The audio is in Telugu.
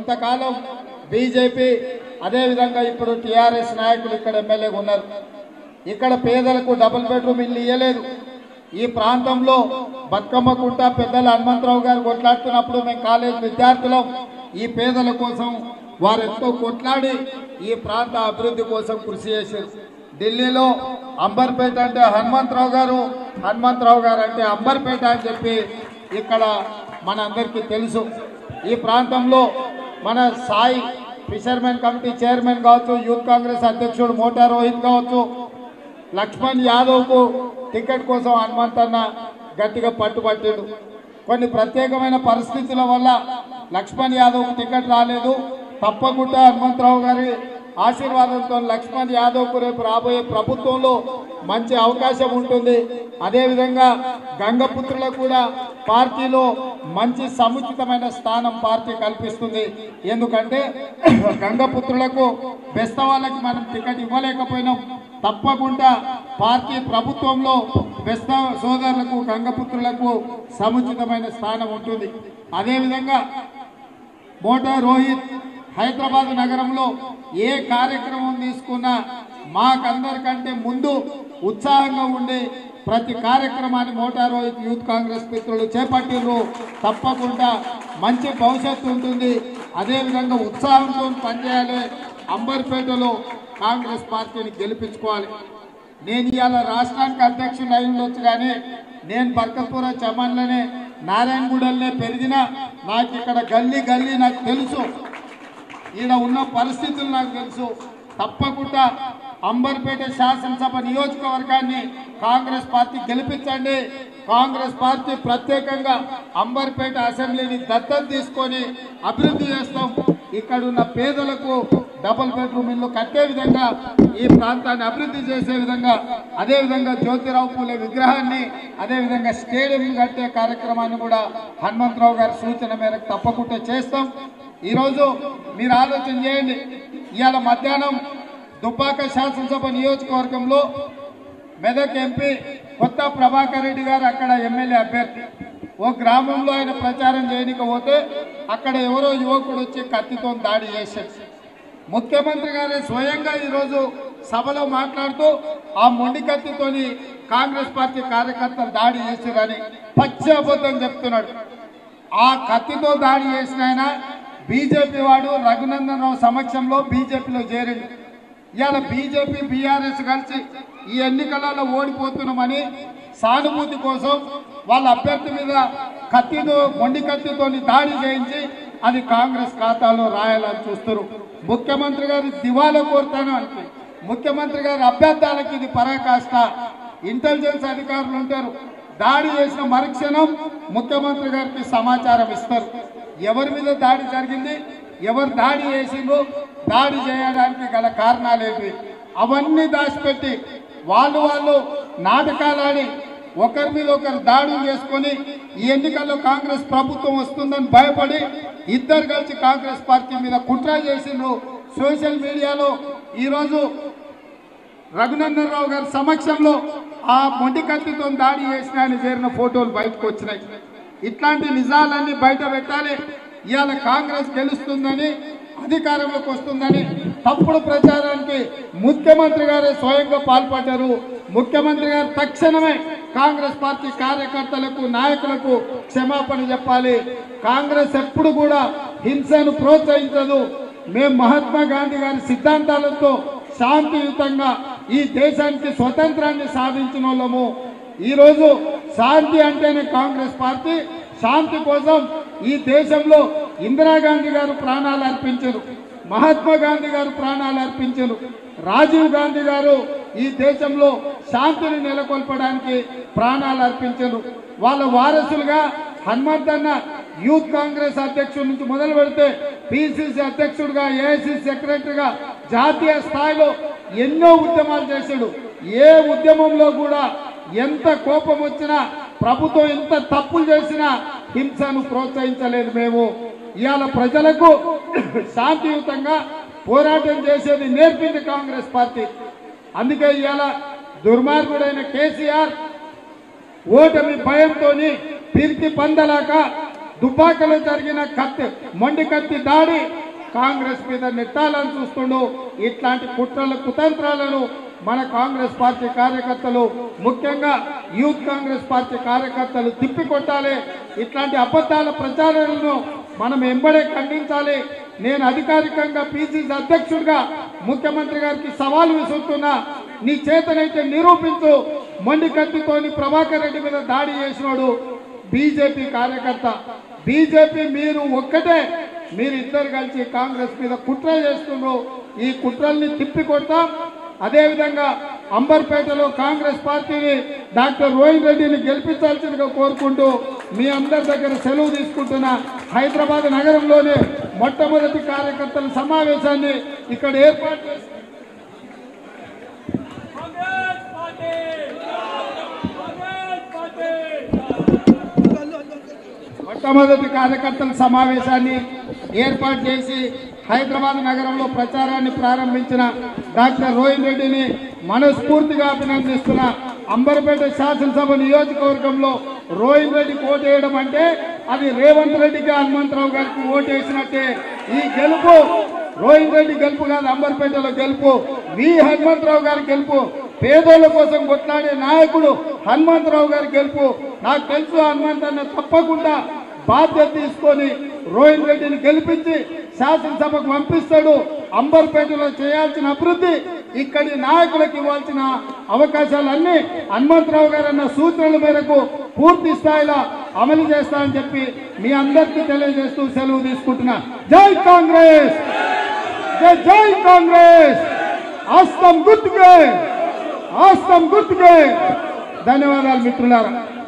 కొంతకాలం బీజేపీ అదేవిధంగా ఇప్పుడు టీఆర్ఎస్ నాయకులు ఇక్కడ ఎమ్మెల్యేగా ఉన్నారు. ఇక్కడ పేదలకు డబుల్ బెడ్రూమ్ ఇల్లు ఇవ్వలేదు. ఈ ప్రాంతంలో బతుకమ్మకుంట పెద్దల హనుమంతరావు గారు కొట్లాడుతున్నప్పుడు మేము కాలేజ్ విద్యార్థులం ఈ పేదల కోసం వారు ఎంతో కొట్లాడి ఈ ప్రాంత అభివృద్ధి కోసం కృషి చేశారు. ఢిల్లీలో అంబర్పేట అంటే హనుమంతరావు గారు అంటే అంబర్పేట అని చెప్పి ఇక్కడ మన అందరికీ తెలుసు. ఈ ప్రాంతంలో మన సాయి ఫిషర్మెన్ కమిటీ చైర్మన్ కావచ్చు, యూత్ కాంగ్రెస్ అధ్యక్షుడు మోటా రోహిత్ కావచ్చు, లక్ష్మణ్ యాదవ్కు టికెట్ కోసం హనుమంతన్న గట్టిగా పట్టుబట్టాడు. కొన్ని ప్రత్యేకమైన పరిస్థితుల వల్ల లక్ష్మణ్ యాదవ్కు టికెట్ రాలేదు. తప్పకుండా హనుమంతరావు గారి ఆశీర్వాదంతో లక్ష్మణ్ యాదవ్కు రేపు రాబోయే ప్రభుత్వంలో మంచి అవకాశం ఉంటుంది. అదేవిధంగా గంగపుత్రులకు కూడా పార్టీలో మంచి సముచితమైన స్థానం పార్టీ కల్పిస్తుంది. ఎందుకంటే గంగపుత్రులకు బెస్తవాళ్ళకి మనం టికెట్ ఇవ్వలేకపోయినాం. తప్పకుండా పార్టీ ప్రభుత్వంలో బెస్త సోదరులకు గంగపుత్రులకు సముచితమైన స్థానం ఉంటుంది. అదేవిధంగా మోటా రోహిత్ హైదరాబాద్ నగరంలో ఏ కార్యక్రమం తీసుకున్నా మాకందరికంటే ముందు ఉత్సాహంగా ఉండి ప్రతి కార్యక్రమాన్ని మోటా రోహిత్ యూత్ కాంగ్రెస్ మిత్రులు చేపట్టిర్రు. తప్పకుండా మంచి భవిష్యత్తు ఉంటుంది. అదేవిధంగా ఉత్సాహంతో పనిచేయాలి. అంబర్పేటలో కాంగ్రెస్ పార్టీని గెలిపించుకోవాలి. నేను ఇవాళ రాష్ట్రానికి అధ్యక్షుడు అయి ఉండొచ్చు, కానీ నేను బర్కత్పుర చమన్లనే నారాయణగూడలనే పెరిగినా నాకు ఇక్కడ గల్లీ నాకు తెలుసు. ఈడ ఉన్న పరిస్థితులు నాకు తెలుసు. తప్పకుండా అంబర్పేట శాసనసభ నియోజకవర్గాన్ని కాంగ్రెస్ పార్టీ గెలిపించండి. కాంగ్రెస్ పార్టీ ప్రత్యేకంగా అంబర్పేట అసెంబ్లీని దత్తత తీసుకొని అభివృద్ధి చేస్తాం. ఇక్కడున్న పేదలకు డబుల్ బెడ్రూమ్ ఇల్లు కట్టే విధంగా ఈ ప్రాంతాన్ని అభివృద్ధి చేసే విధంగా, అదేవిధంగా జ్యోతిరావు పూలే విగ్రహాన్ని, అదేవిధంగా స్టేడియం కట్టే కార్యక్రమాన్ని కూడా హనుమంతరావు గారి సూచన మేరకు తప్పకుండా చేస్తాం. ఈరోజు మీరు ఆలోచన చేయండి. ఇవాళ మధ్యాహ్నం దుబ్బాక శాసనసభ నియోజకవర్గంలో మెదక్ ఎంపీ కొత్త ప్రభాకర్ రెడ్డి గారు అక్కడ ఎమ్మెల్యే అభ్యర్థి. ఓ గ్రామంలో ఆయన ప్రచారం చేయకపోతే అక్కడ ఎవరో యువకుడు వచ్చి కత్తితో దాడి చేశారు. ముఖ్యమంత్రి గారే స్వయంగా ఈరోజు సభలో మాట్లాడుతూ ఆ మొండి కత్తితోని కాంగ్రెస్ పార్టీ కార్యకర్తలు దాడి చేశారని పచ్చి అబద్ధం చెప్తున్నాడు. ఆ కత్తితో దాడి చేసిన ఆయన బీజేపీ వాడు రఘునందన్ రావు సమక్షంలో బీజేపీలో చేరింది. ఇవాళ బీజేపీ బీఆర్ఎస్ కలిసి ఈ ఎన్నికలలో ఓడిపోతున్నామని సానుభూతి కోసం వాళ్ళ అభ్యర్థి మీద కత్తితో మొండి కత్తితో దాడి చేయించి అది కాంగ్రెస్ ఖాతాలో రాయాలని చూస్తారు. ముఖ్యమంత్రి గారి దివాలా కోరుతాను అంటే ముఖ్యమంత్రి గారి అభ్యర్థాలకు ఇది పరాకాష్ట. ఇంటెలిజెన్స్ అధికారులు ఉంటారు, దాడి చేసిన మరుక్షణం ముఖ్యమంత్రి గారికి సమాచారం ఇస్తారు. ఎవరి మీద దాడి జరిగింది, ఎవరు దాడి చేసిండ్రు, దాడి చేయడానికి గల కారణాలేంటి, అవన్నీ దాచిపెట్టి వాళ్ళు నాటకాలాడి ఒకరి మీద ఒకరు దాడులు చేసుకొని ఈ ఎన్నికల్లో కాంగ్రెస్ ప్రభుత్వం వస్తుందని భయపడి ఇద్దరు కలిసి కాంగ్రెస్ పార్టీ మీద కుట్ర చేసిండ్రు. సోషల్ మీడియాలో ఈరోజు రఘునందన్ రావు గారి సమక్షంలో ఆ మొండి కత్తితో దాడి చేసిన ఆయన చేరిన ఫోటోలు బయటకు వచ్చినాయి. ఇట్లాంటి నిజాలన్నీ బయట పెట్టాలి. ఇవాళ కాంగ్రెస్ గెలుస్తుందని, అధికారంలోకి వస్తుందని తప్పుడు ప్రచారానికి ముఖ్యమంత్రి గారే స్వయంగా పాల్పడ్డారు. ముఖ్యమంత్రి గారు తక్షణమే కాంగ్రెస్ పార్టీ కార్యకర్తలకు, నాయకులకు క్షమాపణ చెప్పాలి. కాంగ్రెస్ ఎప్పుడు కూడా హింసను ప్రోత్సహించదు. మేము మహాత్మా గాంధీ గారి సిద్ధాంతాలతో శాంతియుతంగా ఈ దేశానికి స్వతంత్రాన్ని సాధించిన వాళ్ళము. ఈరోజు శాంతి అంటేనే కాంగ్రెస్ పార్టీ. శాంతి కోసం ఈ దేశంలో ఇందిరాగాంధీ గారు ప్రాణాలు అర్పించారు, మహాత్మా గాంధీ గారు ప్రాణాలు అర్పించారు, రాజీవ్ గాంధీ గారు ఈ దేశంలో శాంతిని నెలకొల్పడానికి ప్రాణాలు అర్పించారు. వాళ్ళ వారసులుగా హనుమంతన్న యూత్ కాంగ్రెస్ అధ్యక్షుడి నుంచి మొదలు పెడితే పిసిసి అధ్యక్షుడిగా, ఏఐసిసి సెక్రటరీగా జాతీయ స్థాయిలో ఎన్నో ఉద్యమాలు చేశాడు. ఏ ఉద్యమంలో కూడా ఎంత కోపం వచ్చినా, ప్రభుత్వం ఎంత తప్పులు చేసినా హింసను ప్రోత్సహించలేదు మేము. ఇవాళ ప్రజలకు శాంతియుతంగా పోరాటం చేసేది నేర్పింది కాంగ్రెస్ పార్టీ. అందుకే ఇవాళ దుర్మార్గుడైన కేసీఆర్ ఓటమి భయంతో పిరికి పందలాక దుబ్బాకలో జరిగిన మొండి కత్తి దాడి కాంగ్రెస్ మీద నెట్టాలని చూస్తుండు. ఇట్లాంటి కుట్రల కుతంత్రాలను మన కాంగ్రెస్ పార్టీ కార్యకర్తలు, ముఖ్యంగా యూత్ కాంగ్రెస్ పార్టీ కార్యకర్తలు తిప్పికొట్టాలి. ఇట్లాంటి అబద్ధాల ప్రచారాలను మనం ఎంబడే ఖండించాలి. నేను అధికారికంగా పిసిసి అధ్యక్షుడిగా ముఖ్యమంత్రి గారికి సవాల్ విసురుతున్నా. నీ చేతనైతే నిరూపించు. మొండి కత్తితోని ప్రభాకర్ రెడ్డి మీద దాడి చేసినాడు బీజేపీ కార్యకర్త. బీజేపీ మీరు ఒక్కటే, మీరు ఇద్దరు కలిసి కాంగ్రెస్ మీద కుట్ర చేస్తున్నారు. ఈ కుట్రల్ని తిప్పికొడతాం. అదేవిధంగా అంబర్పేటలో కాంగ్రెస్ పార్టీని డాక్టర్ రోహిన్ రెడ్డిని గెలిపించాల్సిందిగా కోరుకుంటూ మీ అందరి దగ్గర సెలవు తీసుకుంటున్నా. హైదరాబాద్ నగరంలోనే మొట్టమొదటి కార్యకర్తల సమావేశాన్ని ఇక్కడ ఏర్పాటు చేసి హైదరాబాద్ నగరంలో ప్రచారాన్ని ప్రారంభించిన డాక్టర్ రోహిన్ రెడ్డిని మనస్ఫూర్తిగా అభినందిస్తున్నా. అంబర్పేట శాసనసభ నియోజకవర్గంలో రోహిన్ రెడ్డికి ఓటేయడం అంటే అది రేవంత్ రెడ్డికి హనుమంతరావు గారికి ఓటేసినట్టే. ఈ గెలుపు రోహిన్ రెడ్డి గెలుపు కాదు, అంబర్పేటలో గెలుపు వి హనుమంతరావు గారి గెలుపు. పేదోళ్ల కోసం కొట్లాడే నాయకుడు హనుమంతరావు గారి గెలుపు. నాకు తెలుసు హనుమంతన్న తప్పకుండా బాధ్యత తీసుకొని రోహిన్ రెడ్డిని గెలిపించి శాసనసభకు పంపిస్తాడు. అంబర్పేటలో చేయాల్సిన అభివృద్ధి, ఇక్కడి నాయకులకు ఇవ్వాల్సిన అవకాశాలన్నీ హనుమంతరావు గారు అన్న సూచనల మేరకు పూర్తి స్థాయిలో అమలు చేస్తానని చెప్పి మీ అందరికీ తెలియజేస్తూ సెలవు తీసుకుంటున్నా. జై కాంగ్రెస్, జై జై కాంగ్రెస్. ఆస్తం గుర్తుకే, ఆస్తం గుర్తుకే. ధన్యవాదాలు మిత్రులారా.